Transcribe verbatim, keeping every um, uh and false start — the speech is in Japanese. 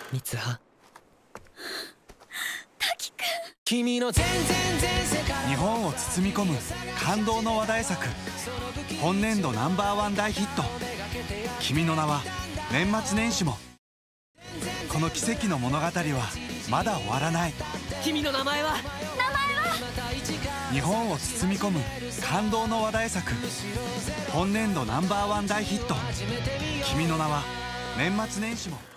三葉。 滝くん。 君の全然全世界、 日本を包み込む感動の話題作、本年度ナンバーワン大ヒット「君の名は」年末年始も。この奇跡の物語はまだ終わらない。 君の名前は。 名前は。 日本を包み込む感動の話題作、本年度ナンバーワン大ヒット「君の名は」年末年始も。